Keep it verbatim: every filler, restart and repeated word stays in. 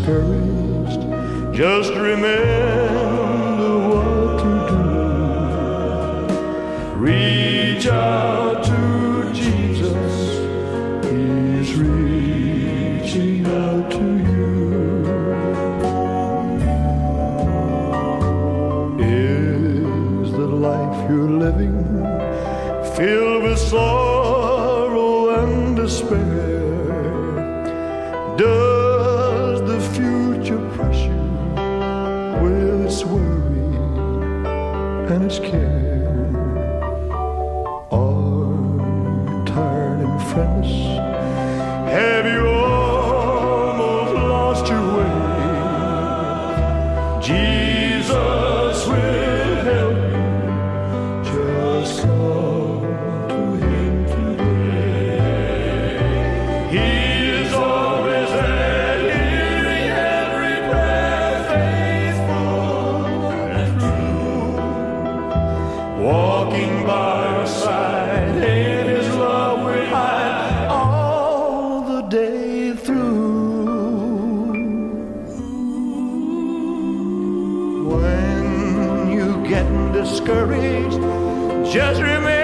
discouraged, just remember what to do. Reach out to Jesus, He's reaching out to you. Is the life you're living filled with sorrow and despair? Does the future press you with its worry and its care? Are you tired and friendless? Have you almost lost your way? Jesus will help you. Just come to Him today. He is always there, hearing every prayer, faithful and true. Walking by your side, in His love we hide all the day through. When you get discouraged, just remember